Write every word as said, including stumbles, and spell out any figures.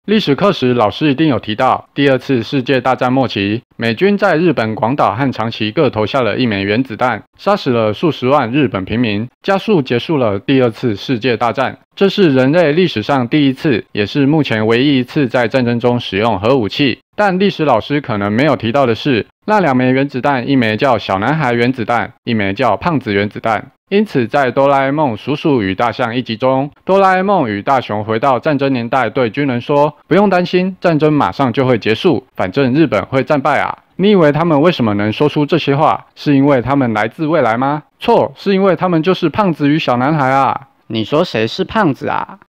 历史课时，老师一定有提到，第二次世界大战末期，美军在日本广岛和长崎各投下了一枚原子弹，杀死了数十万日本平民，加速结束了第二次世界大战。这是人类历史上第一次，也是目前唯一一次在战争中使用核武器。但历史老师可能没有提到的是，那两枚原子弹，一枚叫小男孩原子弹，一枚叫胖子原子弹。因此，在哆啦 A 梦叔叔与大象一集中，哆啦 A 梦与大雄回到战争年代，对军人说：“不用担心，战争马上就会结束，反正日本会战败啊。”你以为他们为什么能说出这些话？是因为他们来自未来吗？错，是因为他们就是胖子与小男孩啊。 你说谁是胖子啊？